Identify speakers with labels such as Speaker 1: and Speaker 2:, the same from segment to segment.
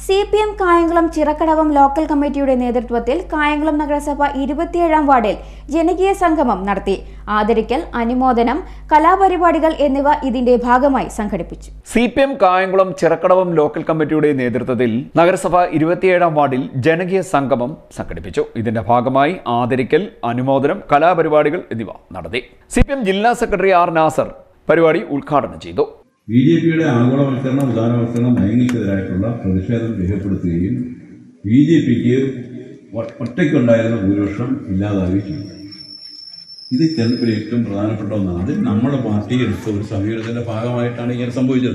Speaker 1: CPM Kayamkulam Chirakkadavam local കമ്മിറ്റിയുടെ നേതൃത്വത്തിൽ കായംകുളം നഗരസഭ 27ാം വാർഡിൽ ജനകീയ സംഗമം നടത്തി. ആദരിക്കൽ, അനുമോദനം, കലാപരിപാടികൾ എന്നിവ ഇതിന്റെ ഭാഗമായി സംഘടിപ്പിച്ചു.
Speaker 2: CPM കായംകുളം ചിറക്കടവം ലോക്കൽ കമ്മിറ്റിയുടെ നേതൃത്വത്തിൽ നഗരസഭ 27ാം വാർഡിൽ ജനകീയ സംഗമം സംഘടിപ്പിച്ചു. ഇതിന്റെ ഭാഗമായി ആദരിക്കൽ, അനുമോദനം, കലാപരിപാടികൾ എന്നിവ നടത്തി. CPM ജില്ലാ സെക്രട്ടറി ആർ നാസർ പരിപാടി ഉദ്ഘാടനം ചെയ്തു.
Speaker 3: BJPയുടെ ആഗോളവൽക്കരണ ഉദാരവൽക്കരണം നയങ്ങൾക്കെതിരായിട്ടുള്ള പ്രതിഷേധം രേഖപ്പെടുത്തുകയും BJPക്ക് ഒറ്റയ്ക്കുണ്ടായിരുന്ന ഭൂരിപക്ഷം ഇല്ലാതാവുകയും ചെയ്തു. ഇത് തെരഞ്ഞെടുപ്പിൽ ഏറ്റവും പ്രധാനപ്പെട്ട ഒന്നാണ്. അത് നമ്മുടെ പാർട്ടി എടുത്ത ഒരു സമീപനത്തിന്റെ ഭാഗമായിട്ടാണ് ഇങ്ങനെ സംഭവിച്ചത്.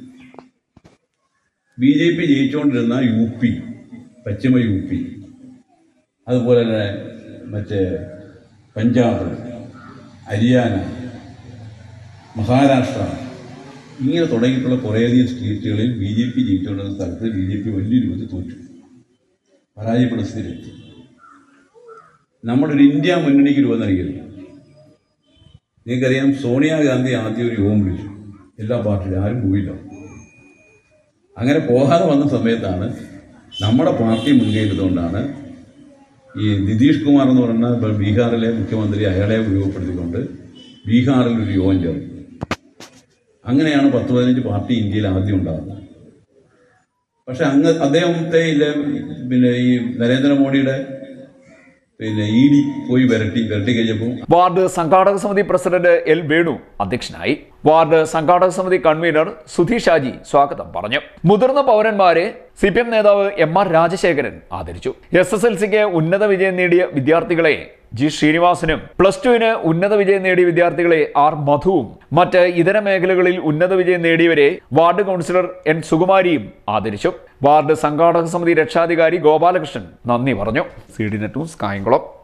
Speaker 3: BJP ജയിച്ചുകൊണ്ടിരുന്ന UP, പശ്ചിമ UP, അതുപോലെ തന്നെ മറ്റേ പഞ്ചാബ്, ഹരിയാന, മഹാരാഷ്ട്ര, ഇങ്ങനെ തുടങ്ങിയിട്ടുള്ള കുറേയധികം സ്റ്റേറ്റുകളിൽ BJP ജയിച്ചുകൊണ്ടിരുന്ന സ്ഥലത്ത് BJP വലിയ രൂപത്തിൽ തോറ്റു, പരാജയപ്പെടുന്ന സ്ഥിതിയിലെത്തി. നമ്മുടെ ഒരു ഇന്ത്യ മുന്നണിക്ക് രൂപം നൽകിയില്ല. നിങ്ങൾക്കറിയാം, സോണിയാഗാന്ധി ആദ്യം ഒരു യോഗം വിളിച്ചു. എല്ലാ പാർട്ടിയിലും ആരും പോയില്ല. അങ്ങനെ പോകാതെ വന്ന സമയത്താണ് നമ്മുടെ പാർട്ടി മുൻകൈയെടുത്തുകൊണ്ടാണ് ഈ നിതീഷ് കുമാർ എന്ന് പറയുന്ന ബീഹാറിലെ മുഖ്യമന്ത്രി അയാളെ ഉപയോഗപ്പെടുത്തിക്കൊണ്ട് ബീഹാറിൽ ഒരു യോഗം ചേർന്നു. അങ്ങനെയാണ് 10-15 പാർട്ടി ഇന്ത്യയിൽ ആദ്യം ഉണ്ടാകുന്നത്. പക്ഷെ അദ്ദേഹത്തെ ഈ നരേന്ദ്രമോദിയുടെ ED പോയി വരട്ടി കഴിഞ്ഞപ്പോൾ
Speaker 2: വാർഡ് സംഘാടക സമിതി പ്രസിഡന്റ് L. വേണു അധ്യക്ഷനായി. വാർഡ് സംഘാടക സമിതി കൺവീനർ സുധി ഷാജി സ്വാഗതം പറഞ്ഞു. മുതിർന്ന പൗരന്മാരെ CPM നേതാവ് MR രാജശേഖരൻ ആദരിച്ചു. SSLCക്ക് ഉന്നത വിജയം നേടിയ വിദ്യാർത്ഥികളെ G. ശ്രീനിവാസനും, +2-ന് ഉന്നത വിജയം നേടിയ വിദ്യാർത്ഥികളെ R. മധുവും, മറ്റ് ഇതര മേഖലകളിൽ ഉന്നത വിജയം നേടിയവരെ വാർഡ് കൗൺസിലർ N. സുകുമാരിയും ആദരിച്ചു. വാർഡ് സംഘാടക സമിതി രക്ഷാധികാരി ഗോപാലകൃഷ്ണൻ നന്ദി പറഞ്ഞു. CD net news Kayamkulam.